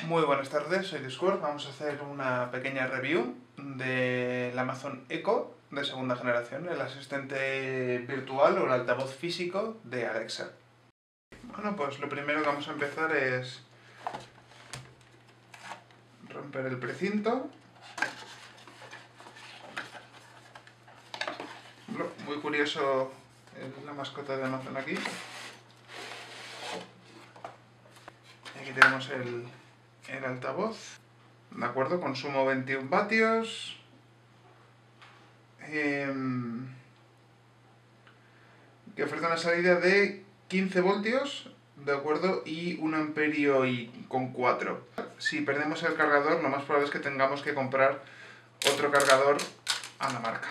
Muy buenas tardes, soy Discord. Vamos a hacer una pequeña review del Amazon Echo de segunda generación, el asistente virtual o el altavoz físico de Alexa. Bueno, pues lo primero que vamos a empezar es romper el precinto. Muy curioso la mascota de Amazon aquí. Aquí tenemos el altavoz, de acuerdo, consumo 21 vatios, que ofrece una salida de 15 voltios, de acuerdo, y 1 amperio y con 4. Si perdemos el cargador, lo más probable es que tengamos que comprar otro cargador a la marca.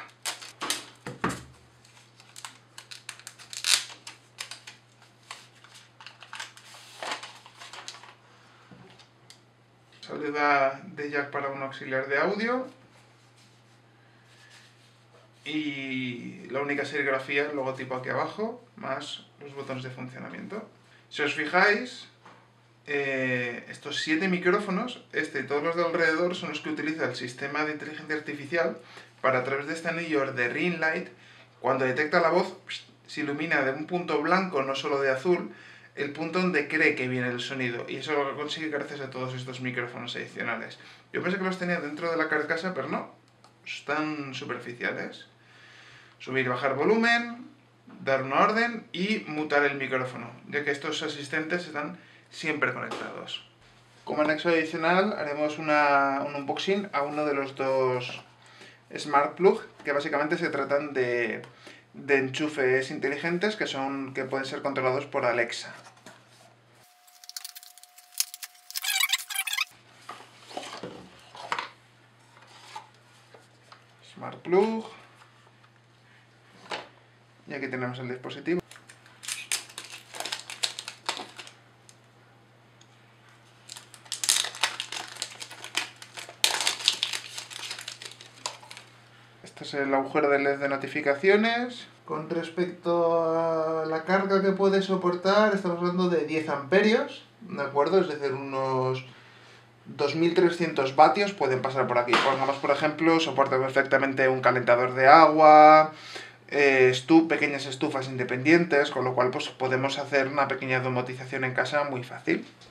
Salida de jack para un auxiliar de audio. Y la única serigrafía, el logotipo aquí abajo, más los botones de funcionamiento. Si os fijáis, estos 7 micrófonos, este y todos los de alrededor, son los que utiliza el sistema de inteligencia artificial para, a través de este anillo de ring light, cuando detecta la voz, se ilumina de un punto blanco, no solo de azul, el punto donde cree que viene el sonido, y eso lo consigue gracias a todos estos micrófonos adicionales. Yo pensé que los tenía dentro de la carcasa, pero no, están superficiales. Subir y bajar volumen, dar una orden y mutar el micrófono, ya que estos asistentes están siempre conectados. Como anexo adicional haremos un unboxing a uno de los dos Smart Plug, que básicamente se tratan de enchufes inteligentes que pueden ser controlados por Alexa. Smart Plug. Y aquí tenemos el dispositivo. Este es el agujero de LED de notificaciones. Con respecto a la carga que puede soportar, estamos hablando de 10 amperios, ¿de acuerdo? Es decir, unos 2300 vatios pueden pasar por aquí. Pongamos, por ejemplo, soporta perfectamente un calentador de agua, pequeñas estufas independientes, con lo cual pues, podemos hacer una pequeña domotización en casa muy fácil.